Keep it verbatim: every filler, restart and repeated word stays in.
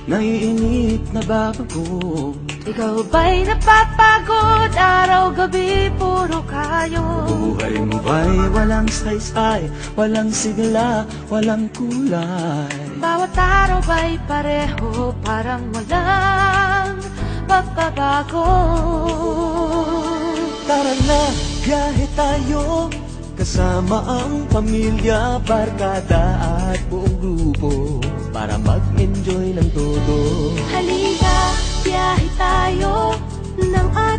naiinip na babago. Ikaw ba'y napapagod? Araw-gabi puro kayo. Buhay mo ba'y walang saysay, walang sigla, walang kulay? Bawat araw ba'y pareho, parang walang pagbabago? Tara na, biyahe tayo, kasama ang pamilya, barkada at buong grupo, para mag-enjoy ng todo. Halika, biyahe tayo ng ating